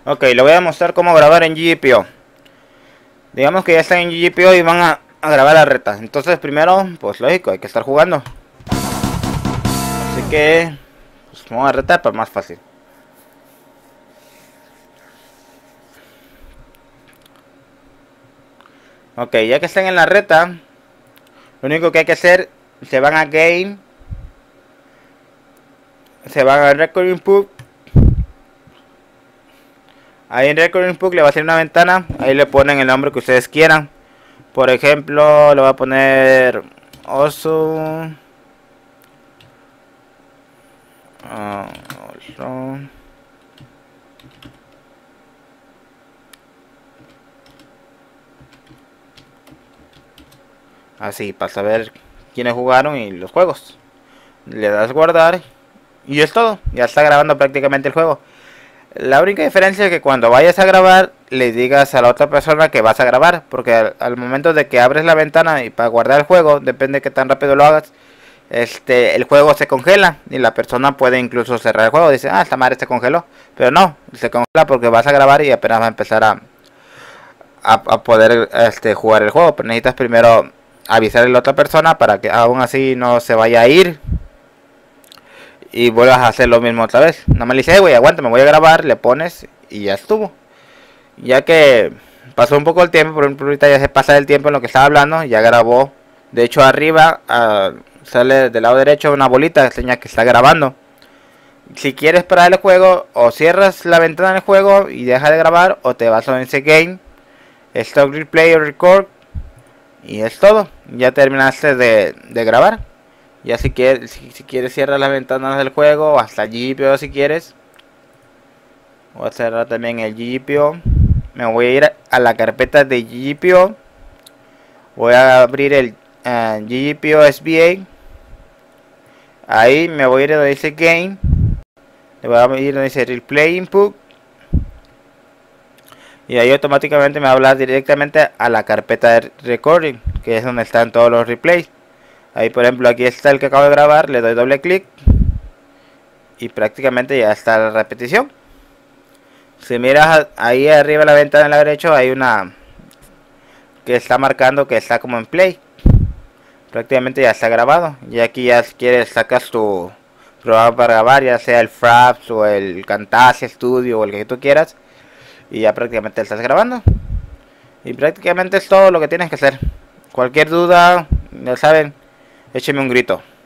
Ok, le voy a mostrar cómo grabar en GGPO. Digamos que ya están en GGPO y van a grabar la reta. Entonces primero, pues lógico, hay que estar jugando. Así que, pues vamos a retar para más fácil. Ok, ya que están en la reta, lo único que hay que hacer, se van a Game, se van a Recording Book. Ahí en Recording Book le va a hacer una ventana, ahí le ponen el nombre que ustedes quieran. Por ejemplo, le voy a poner oso. Así, para saber quiénes jugaron y los juegos. Le das guardar y es todo. Ya está grabando prácticamente el juego. La única diferencia es que cuando vayas a grabar le digas a la otra persona que vas a grabar, porque al momento de que abres la ventana y para guardar el juego, depende de qué tan rápido lo hagas, el juego se congela y la persona puede incluso cerrar el juego. Dice, esta madre se congeló, pero no, se congela porque vas a grabar y apenas va a empezar a poder jugar el juego. Pero necesitas primero avisarle a la otra persona para que aún así no se vaya a ir y vuelvas a hacer lo mismo otra vez. Nada más le dice, güey, aguanta, me voy a grabar, le pones y ya estuvo. Ya que pasó un poco el tiempo, por ejemplo, ahorita ya se pasa el tiempo en lo que estaba hablando, ya grabó. De hecho, arriba sale del lado derecho una bolita que enseña que está grabando. Si quieres parar el juego, o cierras la ventana del juego y deja de grabar, o te vas a ese game, stop replay o record, y es todo. Ya terminaste de grabar. Ya si quieres cierra las ventanas del juego, hasta GGPO si quieres. Voy a cerrar también el GGPO. Me voy a ir a la carpeta de GGPO. Voy a abrir el GGPO SBA. Ahí me voy a ir donde dice Game. Le voy a ir donde dice Replay Input. Y ahí automáticamente me va a hablar directamente a la carpeta de Recording, que es donde están todos los replays. Ahí por ejemplo aquí está el que acabo de grabar, le doy doble clic y prácticamente ya está la repetición. Si miras ahí arriba de la ventana del lado derecho hay una que está marcando que está como en play. Prácticamente ya está grabado. Y aquí ya si quieres sacas tu programa para grabar, ya sea el Fraps o el Camtasia Studio o el que tú quieras. Y ya prácticamente estás grabando. Y prácticamente es todo lo que tienes que hacer. Cualquier duda, ya saben, écheme un grito.